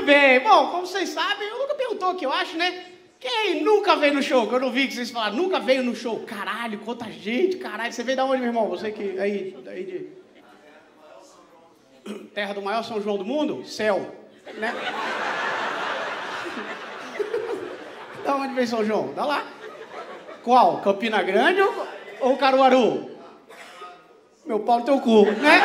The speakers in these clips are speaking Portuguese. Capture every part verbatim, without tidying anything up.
bem. Bom, como vocês sabem, eu nunca perguntou o que eu acho, né? Quem nunca veio no show? Que eu não vi que vocês falaram, nunca veio no show. Caralho, quanta gente, caralho. Você veio da onde, meu irmão? Você que... Aí, aí de... Terra do maior São João do mundo? Céu. Né? Da onde veio São João? Da lá. Qual? Campina Grande ou, ou Caruaru? Meu pau no teu cu, né?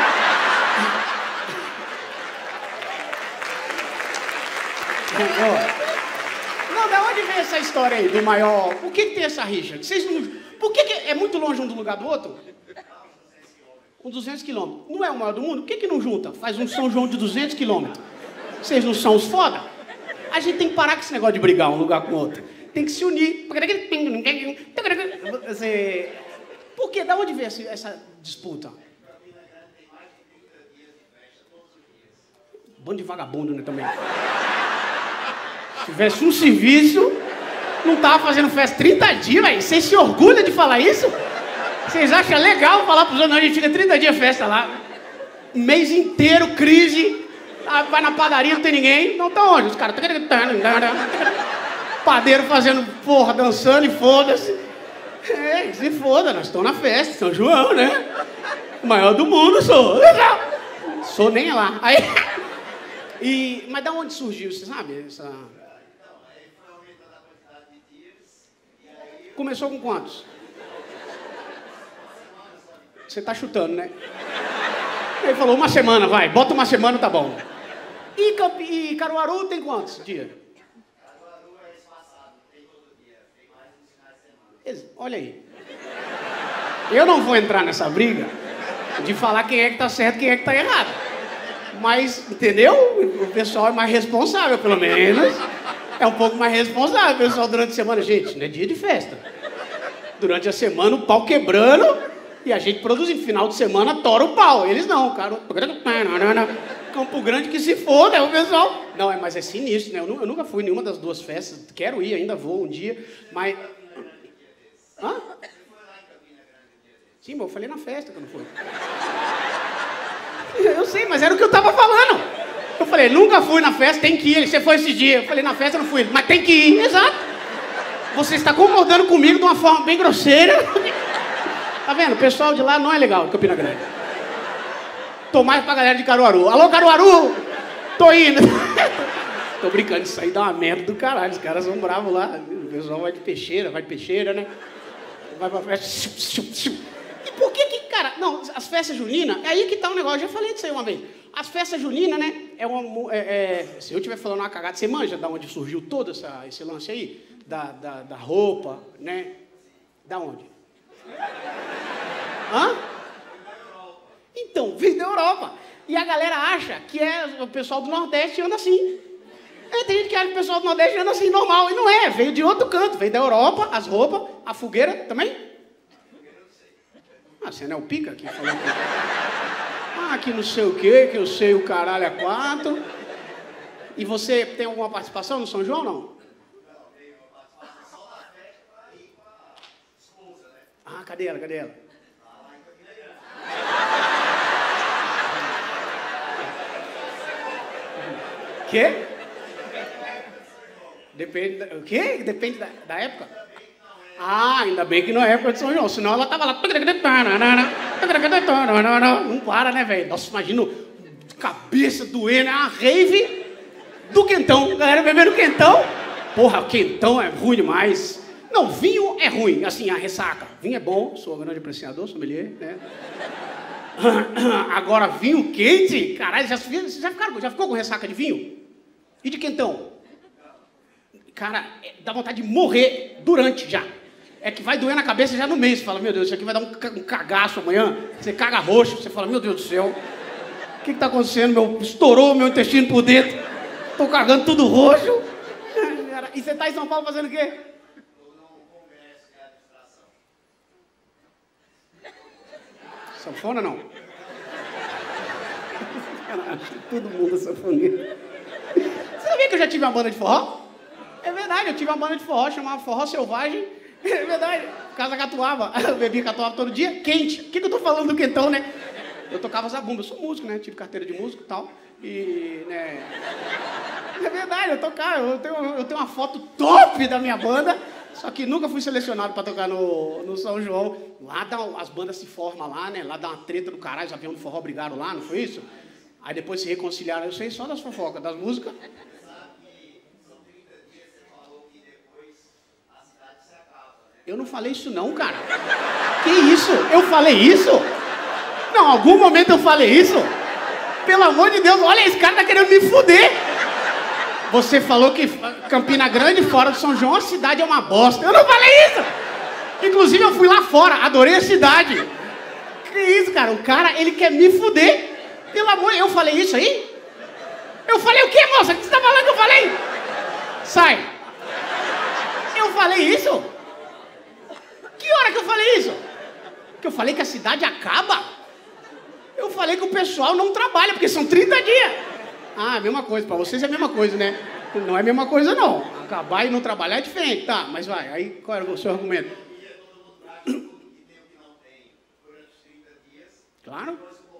Não, da onde vem essa história aí do maior... Por que, que tem essa rixa? Vocês não... Por que, que é muito longe um do lugar do outro? Com duzentos quilômetros. Não é o maior do mundo? Por que, que não junta? Faz um São João de duzentos quilômetros. Vocês não são os foda? A gente tem que parar com esse negócio de brigar um lugar com o outro. Tem que se unir. Por quê? Da onde vem essa disputa? Bando de vagabundo, né, também. Se tivesse um serviço, não tava fazendo festa trinta dias, velho. Vocês se orgulham de falar isso? Vocês acham legal falar pros outros? Não, a gente fica trinta dias festa lá. Um mês inteiro, crise. Vai na padaria, não tem ninguém. Não tá onde? Os caras... Padeiro fazendo porra, dançando e foda-se. É, se foda, nós estamos na festa, São João, né? O maior do mundo, sou. Sou nem lá. Aí... E... Mas da onde surgiu, você sabe? Essa... Começou com quantos? Você tá chutando, né? Ele falou, uma semana, vai. Bota uma semana, tá bom. E, Camp... e Caruaru tem quantos dias? Caruaru é espaçado, tem todo dia. Tem mais uns finais de semana. Olha aí. Eu não vou entrar nessa briga de falar quem é que tá certo e quem é que tá errado. Mas, entendeu? O pessoal é mais responsável, pelo menos. É um pouco mais responsável. O pessoal durante a semana, gente, não é dia de festa. Durante a semana, o pau quebrando e a gente produzindo. Final de semana, tora o pau. Eles não, cara. Campo Grande que se foda, é o pessoal. Não, é, mas é sinistro, né? Eu, eu nunca fui em nenhuma das duas festas. Quero ir, ainda vou um dia, mas... Hã? Sim, mas eu falei na festa que eu não fui. Eu sei, mas era o que eu tava falando. Eu falei, nunca fui na festa, tem que ir. Você foi esse dia. Eu falei, na festa eu não fui. Mas tem que ir, exato. Você está concordando comigo de uma forma bem grosseira. Tá vendo? O pessoal de lá não é legal, de Campina Grande. Tô mais pra galera de Caruaru. Alô, Caruaru! Tô indo. Tô brincando, isso aí dá uma merda do caralho. Os caras são bravos lá. O pessoal vai de peixeira, vai de peixeira, né? Vai pra festa. E por que que, cara... Não, as festas juninas, é aí que tá o negócio. Eu já falei disso aí uma vez. As festas juninas, né? É uma, é, é, se eu estiver falando uma cagada, você manja da onde surgiu todo essa, esse lance aí? Da, da, da roupa, né? Da onde? Hã? Então, veio da Europa. E a galera acha que é o pessoal do Nordeste anda assim. É, tem gente que acha que o pessoal do Nordeste anda assim, normal. E não é, veio de outro canto. Veio da Europa, as roupas, a fogueira também. Ah, você não é o pica aqui falando que... Ah, que não sei o quê, que eu sei o caralho a quatro. E você tem alguma participação no São João, não? Não, tem uma participação só na festa e com a esposa, né? Ah, cadê ela, cadê ela? Lá em Campina Grande. Quê? Depende da... O quê? Depende da, da época? Ah, ainda bem que não é época de São João, senão ela tava lá... Não para, né, velho? Nossa, imagina cabeça doendo, é uma rave do quentão. Galera bebendo quentão. Porra, quentão é ruim demais. Não, vinho é ruim, assim, a ressaca. Vinho é bom, sou um grande apreciador, sommelier, né? Agora, vinho quente, caralho, já, já, ficaram, já ficou com ressaca de vinho? E de quentão? Cara, dá vontade de morrer durante já. É que vai doer na cabeça já no mês. Você fala, meu Deus, isso aqui vai dar um cagaço amanhã. Você caga roxo, você fala, meu Deus do céu. O que que tá acontecendo? Meu, estourou o meu intestino por dentro. Tô cagando tudo roxo. E você tá em São Paulo fazendo o quê? Sanfona não? Todo mundo é sanfoneiro. Você sabia que eu já tive uma banda de forró? É verdade, eu tive uma banda de forró, chamava Forró Selvagem. É verdade, casa catuaba. Eu bebia catuaba todo dia, quente. O que que eu tô falando do quentão, né? Eu tocava zabumba, eu sou músico, né? Tive carteira de músico e tal. E, né... É verdade, eu tocava, eu tenho, eu tenho uma foto top da minha banda, só que nunca fui selecionado pra tocar no, no São João. Lá dá, as bandas se formam lá, né? Lá dá uma treta do caralho, os aviões do forró brigaram lá, não foi isso? Aí depois se reconciliaram, eu sei só das fofocas, das músicas. Eu não falei isso não, cara. Que isso? Eu falei isso? Não, em algum momento eu falei isso? Pelo amor de Deus, olha, esse cara tá querendo me fuder. Você falou que Campina Grande, fora do São João, a cidade é uma bosta. Eu não falei isso! Inclusive, eu fui lá fora, adorei a cidade. Que isso, cara? O cara, ele quer me fuder. Pelo amor, eu falei isso aí? Eu falei o quê, moça? O que você tá falando que eu falei? Sai. Eu falei isso? Que hora que eu falei isso? Que eu falei que a cidade acaba? Eu falei que o pessoal não trabalha, porque são trinta dias. Ah, a mesma coisa, pra vocês é a mesma coisa, né? Não é a mesma coisa, não. Acabar e não trabalhar é diferente. Tá, mas vai, aí qual era o seu argumento? Claro.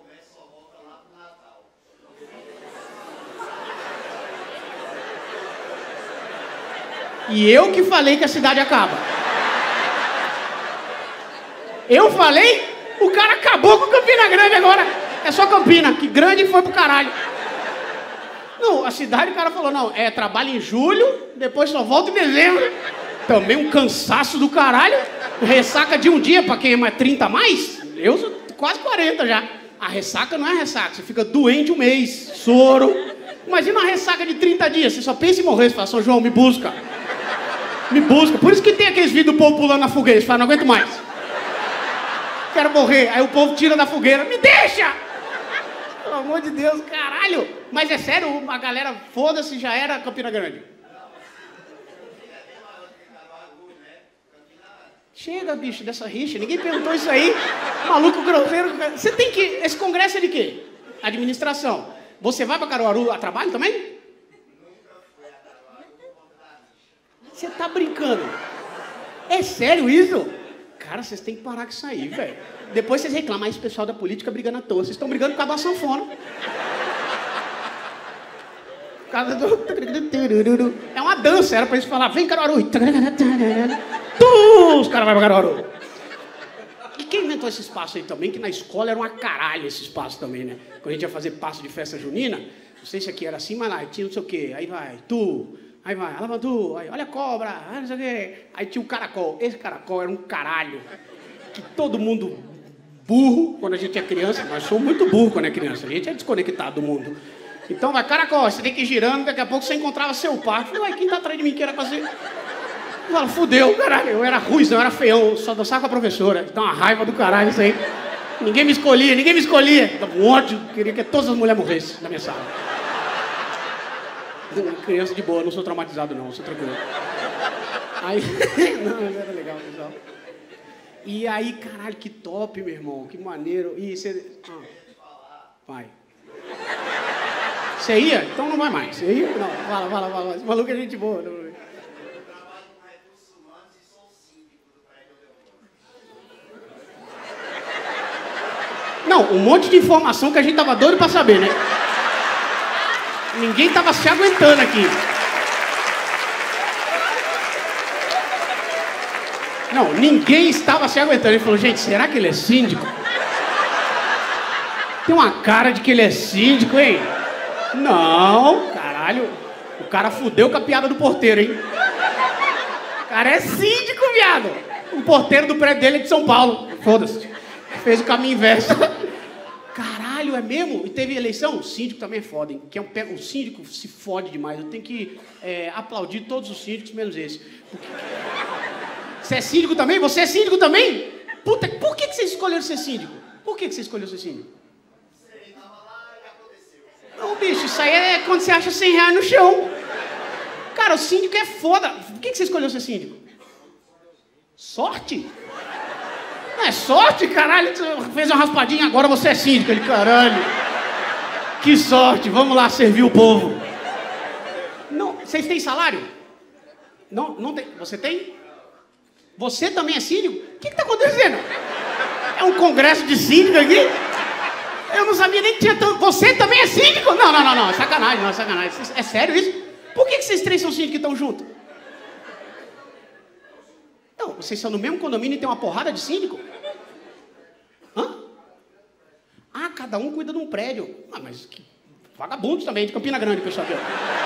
E eu que falei que a cidade acaba. Eu falei, o cara acabou com Campina Grande agora. É só Campina, que grande foi pro caralho. Não, a cidade, o cara falou, não, é trabalho em julho, depois só volta em dezembro. Também um cansaço do caralho. Ressaca de um dia, pra quem é mais trinta a mais, eu sou quase quarenta já. A ressaca não é ressaca, você fica doente um mês, soro. Imagina uma ressaca de trinta dias, você só pensa em morrer, você fala, São João, me busca. Me busca. Por isso que tem aqueles vídeos do povo pulando na fogueira, você fala, não aguento mais. Quero morrer. Aí o povo tira da fogueira, me deixa! Pelo amor de Deus, caralho! Mas é sério, a galera, foda-se, já era Campina Grande. Chega, bicho, dessa rixa, ninguém perguntou isso aí. Maluco grosseiro. Você tem que... Esse congresso é de quê? Administração. Você vai pra Caruaru a trabalho também? Você tá brincando? É sério isso? Cara, vocês têm que parar com isso aí, velho. Depois vocês reclamam, esse pessoal da política brigando à toa. Vocês estão brigando por causa da sanfona. Por causa do... É uma dança, era pra eles falar, vem Caruaru. Os caras vão pra Caruaru. E quem inventou esse espaço aí também? Que na escola era uma caralho esse espaço também, né? Quando a gente ia fazer passo de festa junina, não sei se aqui era assim, mas lá tinha não sei o quê. Aí vai, tu... Aí vai, alava tu, aí, olha a cobra, não sei o quê. Aí tinha um caracol. Esse caracol era um caralho. Que todo mundo burro quando a gente é criança. Nós somos muito burros quando é criança. A gente é desconectado do mundo. Então vai, caracol, você tem que ir girando, daqui a pouco você encontrava seu par. Falei, ué, quem tá atrás de mim que era fazer? Fala, fudeu, caralho. Eu era ruizão, eu era feião, só dançava com a professora. Dá uma raiva do caralho isso aí. Ninguém me escolhia, ninguém me escolhia. Dava um ódio, queria que todas as mulheres morressem na minha sala. Criança de boa, não sou traumatizado não, sou tranquilo. Aí, não, mas era legal, pessoal. E aí, caralho, que top, meu irmão, que maneiro. E você... Ah, vai. Você ia? Então não vai mais. Você ia? Não, fala, fala, fala. Esse maluco é gente boa. Não. Eu trabalho com recursos humanos e sou síndico do prédio onde eu moro. Não, um monte de informação que a gente tava doido pra saber, né? Ninguém tava se aguentando aqui. Não, ninguém estava se aguentando. Ele falou, gente, será que ele é síndico? Tem uma cara de que ele é síndico, hein? Não, caralho. O cara fudeu com a piada do porteiro, hein? O cara é síndico, viado. O porteiro do prédio dele é de São Paulo. Foda-se. Fez o caminho inverso. Caralho, é mesmo? E teve eleição? O síndico também é foda, hein? Que é um, o síndico se fode demais. Eu tenho que é, aplaudir todos os síndicos, menos esse. Porque... Você é síndico também? Você é síndico também? Puta, por que, que você escolheu ser síndico? Por que, que você escolheu ser síndico? Você tava lá e aconteceu. Não, bicho, isso aí é quando você acha cem reais no chão. Cara, o síndico é foda. Por que, que você escolheu ser síndico? Sorte? Não é sorte, caralho. Você fez uma raspadinha, agora você é síndico. Ele, caralho. Que sorte, vamos lá servir o povo. Não, vocês têm salário? Não, não tem. Você tem? Você também é síndico? O que está acontecendo? É um congresso de síndico aqui? Eu não sabia nem que tinha tanto. Você também é síndico? Não, não, não, não. É sacanagem, não, é sacanagem. É sério isso? Por que, que vocês três são síndicos e estão juntos? Não, vocês são no mesmo condomínio e tem uma porrada de síndico? Hã? Ah, cada um cuida de um prédio. Ah, mas que vagabundos também, de Campina Grande, pessoal aqui.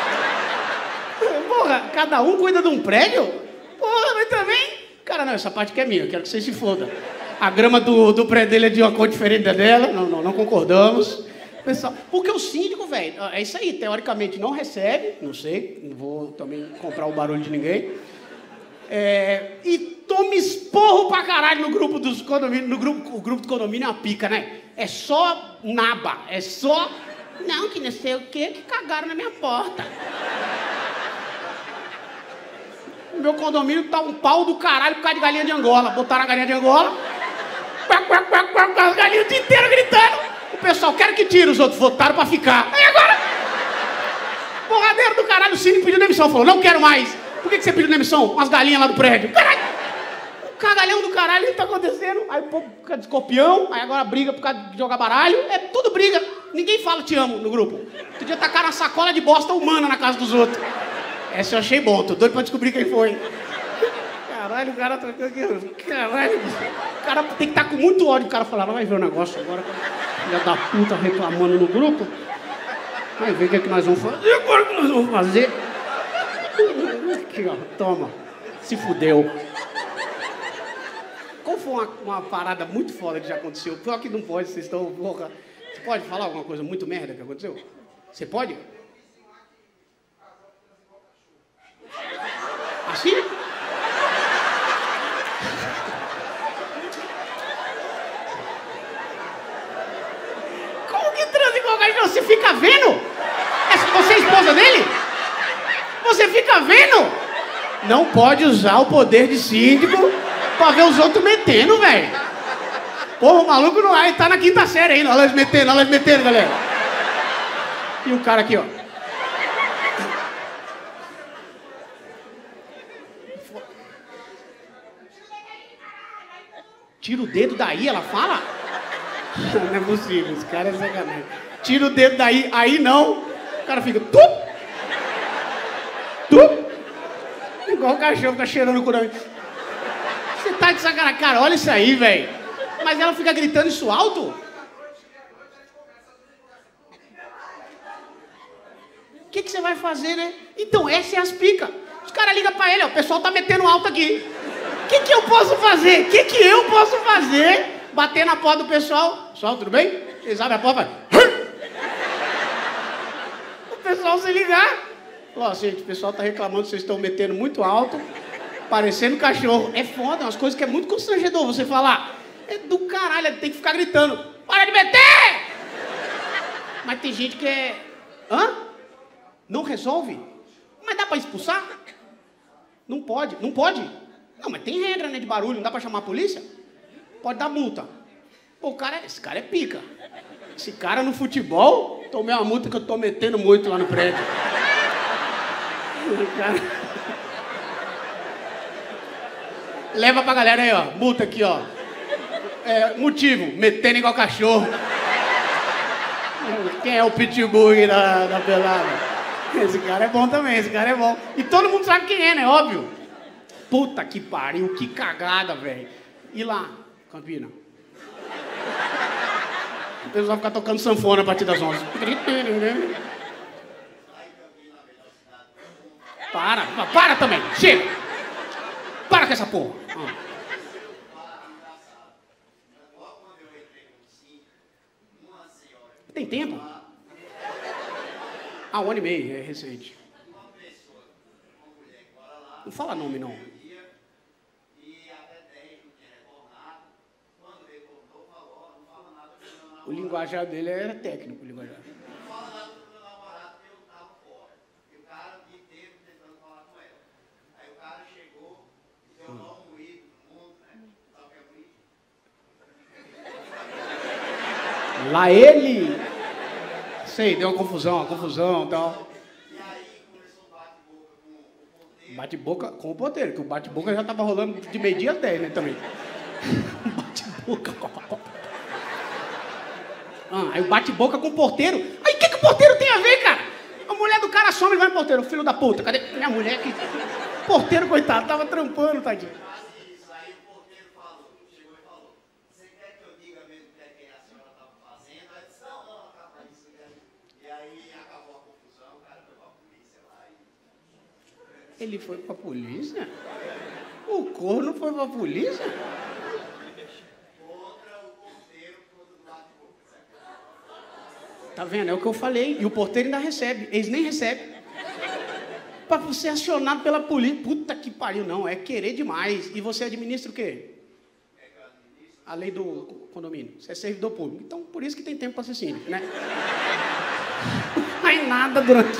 Porra, cada um cuida de um prédio? Porra, mas também... Cara, não, essa parte que é minha, eu quero que vocês se fodam. A grama do, do prédio dele é de uma cor diferente da dela, não, não, não concordamos. Pessoal, porque o síndico, velho, é isso aí, teoricamente não recebe, não sei, não vou também comprar o barulho de ninguém. É, e toma esporro pra caralho no grupo dos condomínios, no grupo, o grupo do condomínio é uma pica, né? É só naba, é só... Não, que não sei o quê, que cagaram na minha porta. No meu condomínio tá um pau do caralho por causa de galinha de Angola. Botaram a galinha de Angola, quac, quac, quac, quac, as galinhas o dia inteiro gritando. O pessoal quer que tire, os outros votaram pra ficar. Aí agora, porradeiro do caralho, o síndico pediu demissão. Falou, não quero mais. Por que, que você pediu demissão? Umas galinhas lá do prédio. Caralho, o cagalhão do caralho, o que tá acontecendo? Aí o povo fica de escorpião, aí agora briga por causa de jogar baralho. É tudo briga. Ninguém fala te amo no grupo. Podia tacar uma sacola de bosta humana na casa dos outros. Essa eu achei bom, tô doido pra descobrir quem foi. Caralho, o cara tá... Caralho, o cara tem que estar com muito ódio. O cara falar, vai ver o negócio agora. Filha da puta reclamando no grupo. Vai ver o que é que nós vamos fazer. Agora o que nós vamos fazer? Aqui, ó, toma. Se fudeu. Qual foi uma, uma parada muito foda que já aconteceu? Pior que não pode, vocês estão... Porra. Você pode falar alguma coisa muito merda que aconteceu? Você pode? Assim? Como que transa igual cachorro? Você fica vendo? É, você é esposa dele? Você fica vendo? Não pode usar o poder de síndico pra ver os outros metendo, velho. Porra, o maluco não vai, tá na quinta série ainda. Olha eles metendo, olha eles metendo, galera. E o cara aqui, ó. Tira o dedo daí, ela fala? Não é possível, esse cara é sacanagem. Tira o dedo daí, aí não. O cara fica... Tu! Tu! Igual o cachorro tá cheirando o curão. Você tá de sacanagem. Cara, olha isso aí, velho. Mas ela fica gritando isso alto? O que que você vai fazer, né? Então, essa é as picas. Os caras ligam pra ele, ó. O pessoal tá metendo alto aqui. O que que eu posso fazer? O que que eu posso fazer? Bater na porta do pessoal. Pessoal, tudo bem? Eles abrem a porta e vai... O pessoal se ligar. Ó, gente, o pessoal tá reclamando que vocês estão metendo muito alto, parecendo cachorro. É foda, umas coisas que é muito constrangedor você falar. É do caralho, tem que ficar gritando. Para de meter! Mas tem gente que é... Hã? Não resolve? Mas dá pra expulsar? Não pode, não pode? Não, mas tem regra, né, de barulho, não dá pra chamar a polícia? Pode dar multa. Pô, o cara, esse cara é pica. Esse cara no futebol, tomei uma multa que eu tô metendo muito lá no prédio. Cara... Leva pra galera aí, ó, multa aqui, ó. É, motivo, metendo igual cachorro. Quem é o pitbull aí da, da pelada? Esse cara é bom também, esse cara é bom. E todo mundo sabe quem é, né, óbvio. Puta que pariu, que cagada, velho. E lá, Campina? O pessoal fica tocando sanfona a partir das onze. Para, para também, chega. Para com essa porra. Ah. Tem tempo? Ah, um ano e meio, é recente. Não fala nome, não. O linguajar dele era técnico, o linguajar. Não fala nada do meu namorado, porque eu tava fora. E o cara o dia inteiro tentando falar com ela. Aí o cara chegou, deu um nó moído no mundo, né? Sabe o que é moído? Lá ele... Sei, deu uma confusão, uma confusão e tal. E aí começou o bate-boca com o porteiro. Bate-boca com o porteiro, que o bate-boca já tava rolando de meio-dia até, né, também. Bate-boca. Ah, aí bate boca com o porteiro. Aí o que, que o porteiro tem a ver, cara? A mulher do cara some e vai no porteiro. Filho da puta, cadê minha mulher? Que... Porteiro, coitado, tava trampando, tadinho. Isso aí o porteiro falou, chegou e falou, você quer que eu diga mesmo o que é que a senhora estava fazendo? Aí disse, não, não, acaba isso. E aí acabou a confusão, o cara foi pra polícia lá e... Ele foi pra polícia? O corno foi pra polícia? Contra o porteiro, contra do lado de boca. Tá vendo? É o que eu falei. E o porteiro ainda recebe. Eles nem recebem. Pra você ser acionado pela polícia. Puta que pariu, não. É querer demais. E você administra o quê? A lei do condomínio. Você é servidor público. Então, por isso que tem tempo pra ser síndico, né? Não faz nada durante...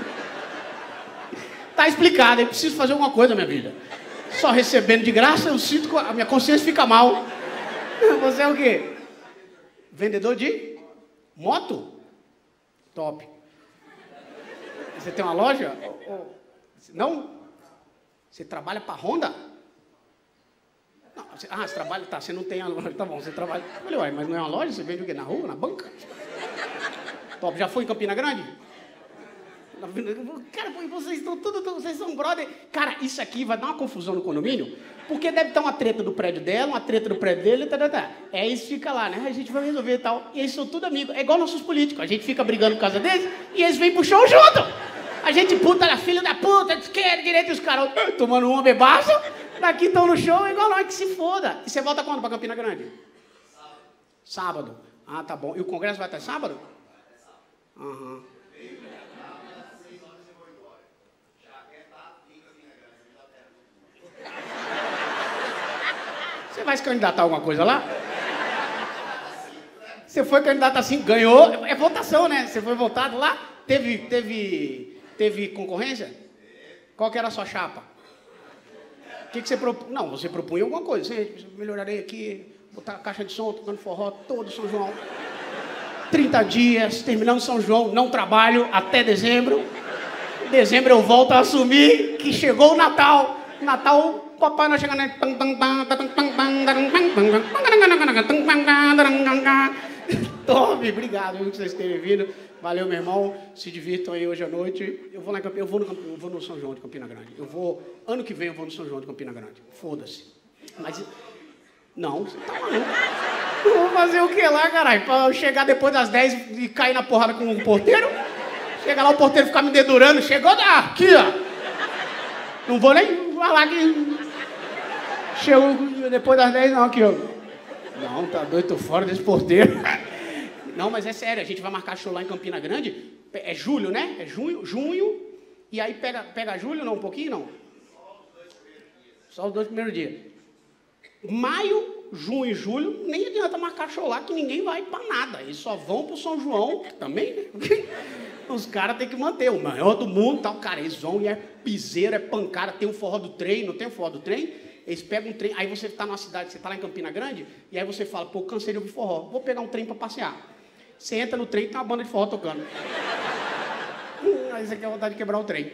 Tá explicado. Eu preciso fazer alguma coisa na minha vida. Só recebendo de graça, eu sinto que a minha consciência fica mal. Você é o quê? Vendedor de moto? Top. Você tem uma loja? Não? Você trabalha para Honda? Não, você, ah, você trabalha... Tá, você não tem a loja. Tá bom, você trabalha... Eu falei, ué, mas não é uma loja? Você vende o quê? Na rua? Na banca? Top. Já foi em Campina Grande? Cara, vocês estão tudo... Vocês são brother... Cara, isso aqui vai dar uma confusão no condomínio, porque deve estar uma treta do prédio dela, uma treta do prédio dele, tá, tá, tá. É isso, fica lá, né? A gente vai resolver e tal. E eles são tudo amigos. É igual nossos políticos. A gente fica brigando por causa deles e eles vêm pro show junto. A gente puta lá, filho da puta, de esquerda, direita, e os caras tomando uma bebaça. Daqui estão no show, é igual nós, que se foda. E você volta quando pra Campina Grande? Sábado. Sábado. Ah, tá bom. E o congresso vai até sábado? Aham. Uhum. Você vai se candidatar a alguma coisa lá? Você foi candidato assim, ganhou. É votação, né? Você foi votado lá? Teve, teve, teve concorrência? Qual que era a sua chapa? O que, que você propunha? Não, você propunha alguma coisa. Você melhorarei aqui, botar a caixa de som, tocando forró todo São João. trinta dias, terminando São João, não trabalho até dezembro. Em dezembro eu volto a assumir que chegou o Natal. Natal... Papai não chega, né? Top, obrigado por vocês terem vindo. Valeu, meu irmão. Se divirtam aí hoje à noite. Eu vou, lá, eu vou, no, eu vou no São João de Campina Grande. Eu vou, ano que vem eu vou no São João de Campina Grande. Foda-se. Mas, não, você tá maluco. Eu vou fazer o que lá, caralho? Pra eu chegar depois das dez e cair na porrada com o porteiro? Chega lá, o porteiro ficar me dedurando. Chegou daqui, ó. Não vou nem falar que... Chegou depois das dez, não, aqui, ó. Não, tá doido, tô fora desse porteiro. Não, mas é sério, a gente vai marcar show lá em Campina Grande. É julho, né? É junho, junho. E aí pega, pega julho, não, um pouquinho, não? Só os dois primeiros dias. Maio, junho e julho, nem adianta marcar show lá, que ninguém vai pra nada. Eles só vão pro São João, que também, né? Os caras têm que manter, o maior do mundo, tal, cara, eles vão e é piseiro, é pancada, tem o forró do trem, não tem o forró do trem? Eles pegam um trem, aí você está numa cidade, você está lá em Campina Grande, e aí você fala, pô, cansei de ouvir forró, vou pegar um trem para passear. Você entra no trem e tem uma banda de forró tocando. hum, aí você quer vontade de quebrar o trem.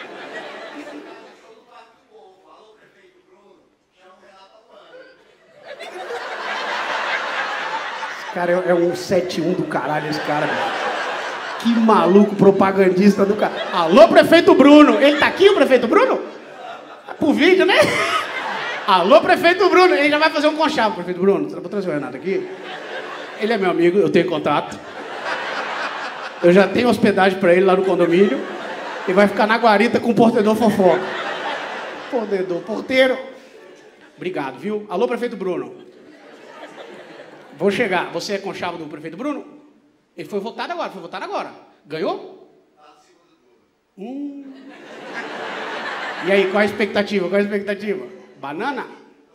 Esse cara é, é um sete um do caralho, esse cara. Que maluco propagandista do cara. Alô, prefeito Bruno. Ele tá aqui, o prefeito Bruno? Pro vídeo, né? Alô, prefeito Bruno. Ele já vai fazer um conchavo, prefeito Bruno. Você não vou trazer o Renato aqui? Ele é meu amigo, eu tenho contato. Eu já tenho hospedagem pra ele lá no condomínio. E vai ficar na guarita com o portedor fofoca. Portedor, porteiro. Obrigado, viu? Alô, prefeito Bruno. Vou chegar. Você é conchavo do prefeito Bruno? Ele foi votado agora, foi votado agora. Ganhou? Hum. E aí, qual a expectativa? Qual a expectativa? Banana?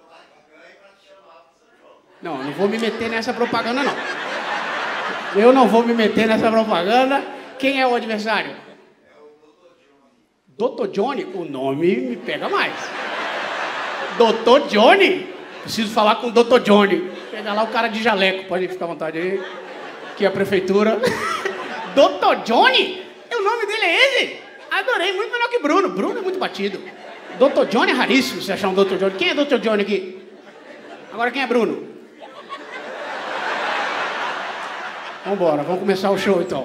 Não, eu não vou me meter nessa propaganda, não. Eu não vou me meter nessa propaganda. Quem é o adversário? É o doutor Johnny. doutor Johnny? O nome me pega mais. doutor Johnny? Preciso falar com o doutor Johnny. Pega lá o cara de jaleco. Pode ficar à vontade aí. Aqui é a prefeitura. doutor Johnny? O nome dele é esse? Adorei, muito melhor que Bruno. Bruno é muito batido. doutor Johnny é raríssimo você achar um doutor Johnny. Quem é doutor Johnny aqui? Agora quem é Bruno? Vambora, vamos começar o show então.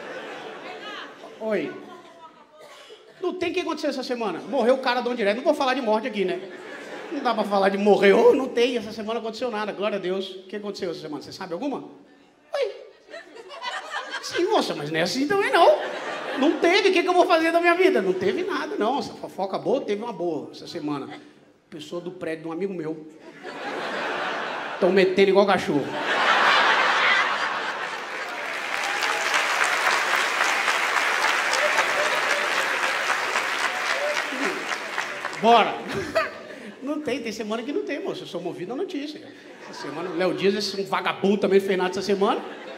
Oi. Não tem o que aconteceu essa semana. Morreu o cara do Direto. Não vou falar de morte aqui, né? Não dá pra falar de morreu. Não tem. Essa semana não aconteceu nada. Glória a Deus. O que aconteceu essa semana? Você sabe alguma? Oi. Sim, moça, mas não é assim também não. Não teve. O que, que eu vou fazer da minha vida? Não teve nada, não. Essa fofoca boa, teve uma boa essa semana. Pessoa do prédio de um amigo meu. Estão metendo igual cachorro. Bora! Não tem, tem semana que não tem, moço. Eu sou movido à notícia. Essa semana o Léo Dias, esse um vagabundo também fez nada essa semana.